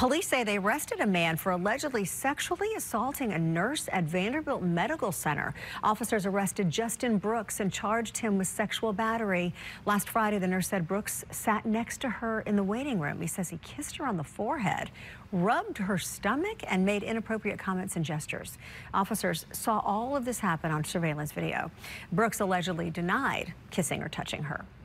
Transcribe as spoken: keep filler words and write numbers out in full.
Police say they arrested a man for allegedly sexually assaulting a nurse at Vanderbilt Medical Center. Officers arrested Justin Brooks and charged him with sexual battery. Last Friday, the nurse said Brooks sat next to her in the waiting room. He says he kissed her on the forehead, rubbed her stomach, and made inappropriate comments and gestures. Officers saw all of this happen on surveillance video. Brooks allegedly denied kissing or touching her.